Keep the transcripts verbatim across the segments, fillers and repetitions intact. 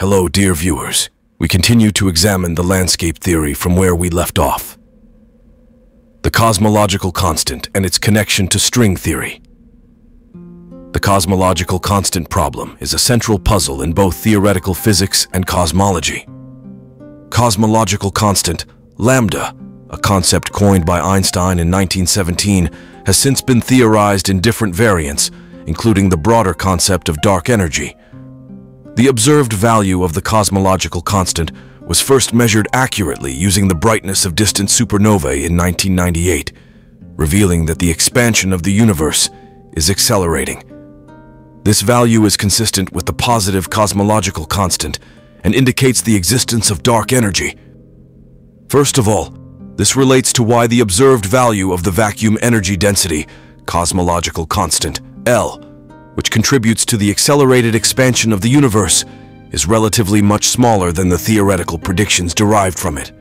Hello, dear viewers. We continue to examine the landscape theory from where we left off. The cosmological constant and its connection to string theory. The cosmological constant problem is a central puzzle in both theoretical physics and cosmology. Cosmological constant, Lambda, a concept coined by Einstein in nineteen seventeen, has since been theorized in different variants, including the broader concept of dark energy. The observed value of the cosmological constant was first measured accurately using the brightness of distant supernovae in nineteen ninety-eight, revealing that the expansion of the universe is accelerating. This value is consistent with the positive cosmological constant and indicates the existence of dark energy. First of all, this relates to why the observed value of the vacuum energy density, cosmological constant, L, which contributes to the accelerated expansion of the universe, is relatively much smaller than the theoretical predictions derived from it.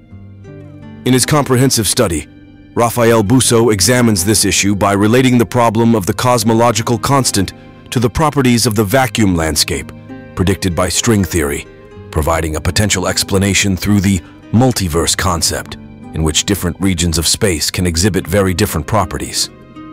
In his comprehensive study, Raphael Bousso examines this issue by relating the problem of the cosmological constant to the properties of the vacuum landscape, predicted by string theory, providing a potential explanation through the multiverse concept, in which different regions of space can exhibit very different properties.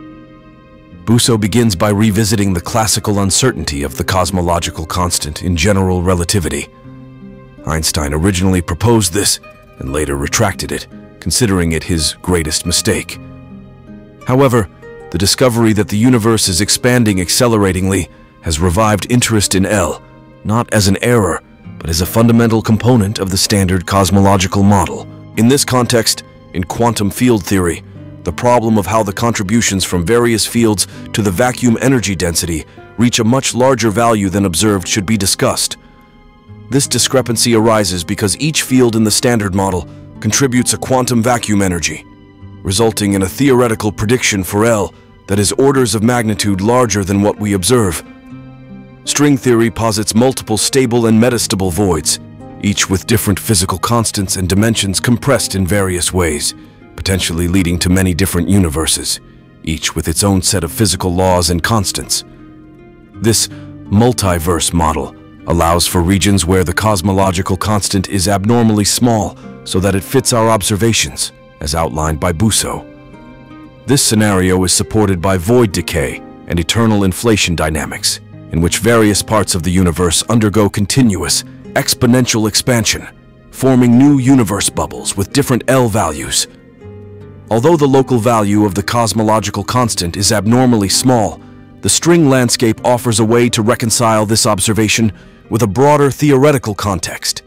Bousso begins by revisiting the classical uncertainty of the cosmological constant in general relativity. Einstein originally proposed this and later retracted it, considering it his greatest mistake. However, the discovery that the universe is expanding acceleratingly has revived interest in L, not as an error, but as a fundamental component of the standard cosmological model. In this context, in quantum field theory, the problem of how the contributions from various fields to the vacuum energy density reach a much larger value than observed should be discussed. This discrepancy arises because each field in the standard model contributes a quantum vacuum energy, resulting in a theoretical prediction for L that is orders of magnitude larger than what we observe. String theory posits multiple stable and metastable voids, each with different physical constants and dimensions compressed in various ways, potentially leading to many different universes, each with its own set of physical laws and constants. This multiverse model allows for regions where the cosmological constant is abnormally small so that it fits our observations, as outlined by Bousso. This scenario is supported by void decay and eternal inflation dynamics, in which various parts of the universe undergo continuous, exponential expansion, forming new universe bubbles with different L values. Although the local value of the cosmological constant is abnormally small, the string landscape offers a way to reconcile this observation with a broader theoretical context.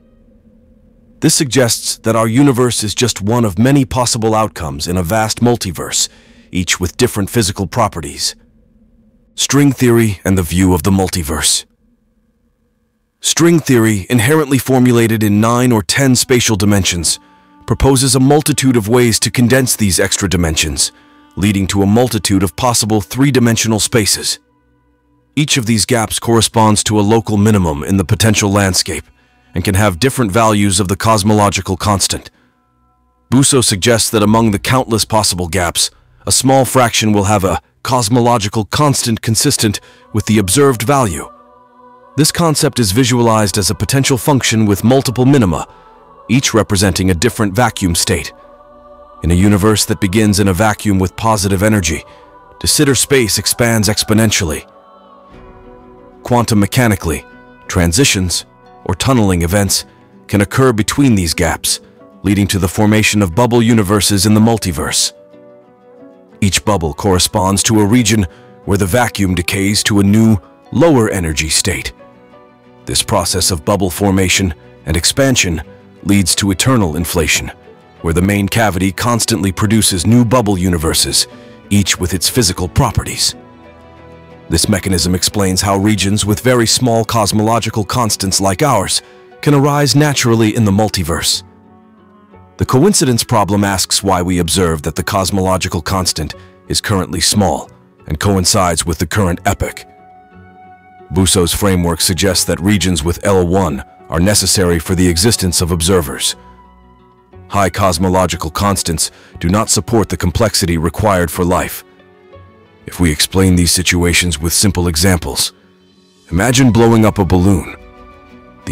This suggests that our universe is just one of many possible outcomes in a vast multiverse, each with different physical properties. String theory and the view of the multiverse. String theory, inherently formulated in nine or ten spatial dimensions, proposes a multitude of ways to condense these extra dimensions, leading to a multitude of possible three-dimensional spaces. Each of these gaps corresponds to a local minimum in the potential landscape and can have different values of the cosmological constant. Bousso suggests that among the countless possible gaps, a small fraction will have a cosmological constant consistent with the observed value. This concept is visualized as a potential function with multiple minima, each representing a different vacuum state. In a universe that begins in a vacuum with positive energy, de Sitter space expands exponentially. Quantum mechanically, transitions, or tunneling events, can occur between these gaps, leading to the formation of bubble universes in the multiverse. Each bubble corresponds to a region where the vacuum decays to a new, lower energy state. This process of bubble formation and expansion leads to eternal inflation, where the main cavity constantly produces new bubble universes, each with its physical properties. This mechanism explains how regions with very small cosmological constants like ours can arise naturally in the multiverse. The coincidence problem asks why we observe that the cosmological constant is currently small and coincides with the current epoch. Bousso's framework suggests that regions with L one are necessary for the existence of observers. High cosmological constants do not support the complexity required for life. If we explain these situations with simple examples, imagine blowing up a balloon.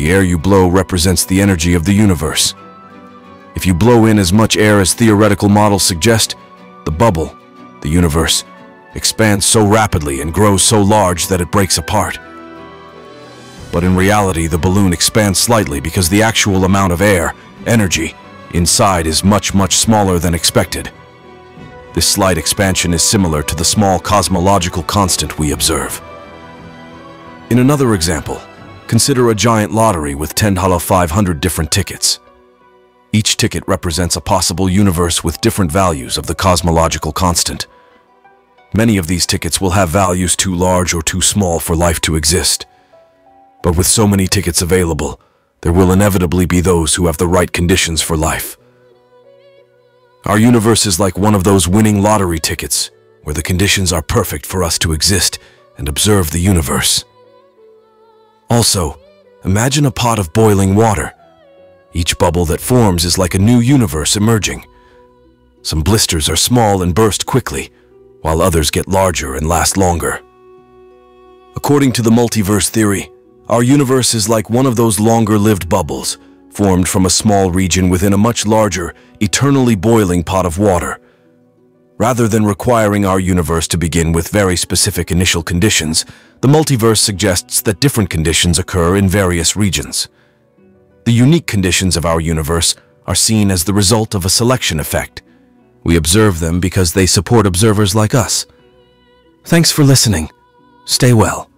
The air you blow represents the energy of the universe. If you blow in as much air as theoretical models suggest, the bubble, the universe, expands so rapidly and grows so large that it breaks apart. But in reality, the balloon expands slightly because the actual amount of air, energy, inside is much, much smaller than expected. This slight expansion is similar to the small cosmological constant we observe. In another example, consider a giant lottery with ten to the five hundred different tickets. Each ticket represents a possible universe with different values of the cosmological constant. Many of these tickets will have values too large or too small for life to exist. But with so many tickets available, there will inevitably be those who have the right conditions for life. Our universe is like one of those winning lottery tickets, where the conditions are perfect for us to exist and observe the universe. Also, imagine a pot of boiling water. Each bubble that forms is like a new universe emerging. Some blisters are small and burst quickly, while others get larger and last longer. According to the multiverse theory, our universe is like one of those longer-lived bubbles, formed from a small region within a much larger, eternally boiling pot of water. Rather than requiring our universe to begin with very specific initial conditions, the multiverse suggests that different conditions occur in various regions. The unique conditions of our universe are seen as the result of a selection effect. We observe them because they support observers like us. Thanks for listening. Stay well.